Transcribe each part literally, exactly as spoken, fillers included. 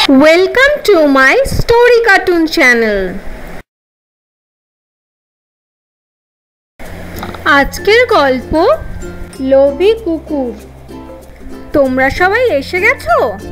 Welcome to my story cartoon channel. আজকের গল্প লোভী কুকুর। তোমরা সবাই এসে গেছো?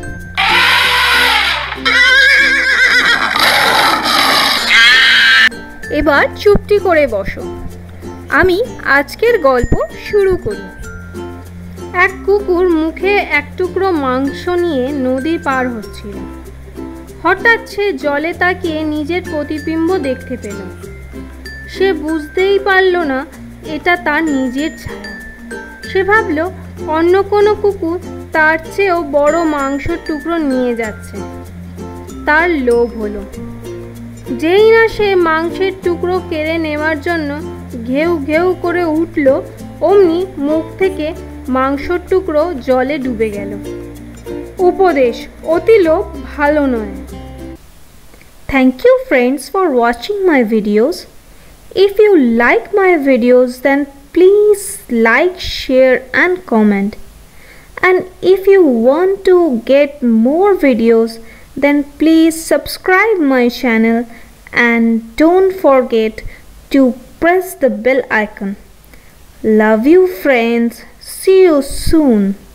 এবার চুপটি করে বসো, আমি আজকের গল্প শুরু করি। এক কুকুর মুখে এক টুকরো মাংস নিয়ে নদী পার হচ্ছিল। হঠাৎ সে জলে তাকিয়ে নিজের প্রতিবিম্ব দেখতে পেল। সে বুঝতেই পারল না এটা তার নিজের ছায়া। সে ভাবল অন্য কোনো কুকুর তার চেয়েও বড় মাংসের টুকরো নিয়ে যাচ্ছে। তার লোভ হলো। যেই না সে মাংসের টুকরো কেড়ে নেওয়ার জন্য ঘেউ ঘেউ করে উঠল, অমনি মুখ থেকে মাংসের টুকরো জলে ডুবে গেল। উপদেশ: অতি লোভ ভালো নয়। Thank you friends for watching my videos. If you like my videos, then please like, share and comment. And if you want to get more videos, then please subscribe my channel and don't forget to press the bell icon. Love you friends. See you soon.